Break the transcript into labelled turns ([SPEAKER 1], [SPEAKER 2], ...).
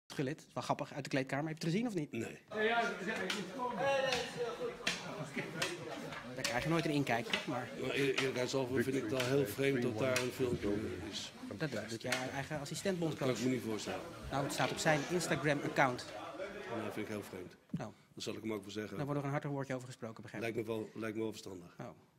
[SPEAKER 1] Gullit, dat is wel grappig, uit de kleedkamer. Heb je het gezien of niet?
[SPEAKER 2] Nee.
[SPEAKER 1] Daar krijg je nooit een inkijkje, maar
[SPEAKER 2] Eerlijkheidshalve vind ik het al heel vreemd dat daar een filmpje is.
[SPEAKER 1] dat doet je eigen assistent
[SPEAKER 2] Dat kan ik
[SPEAKER 1] bondscoach.
[SPEAKER 2] me niet voorstellen.
[SPEAKER 1] Nou, het staat op zijn Instagram-account.
[SPEAKER 2] En dat vind ik heel vreemd.
[SPEAKER 1] Nou,
[SPEAKER 2] Dan zal ik hem ook wel zeggen.
[SPEAKER 1] daar wordt nog een hartig woordje over gesproken, begrijp ik.
[SPEAKER 2] Lijkt me wel verstandig.
[SPEAKER 1] Oh.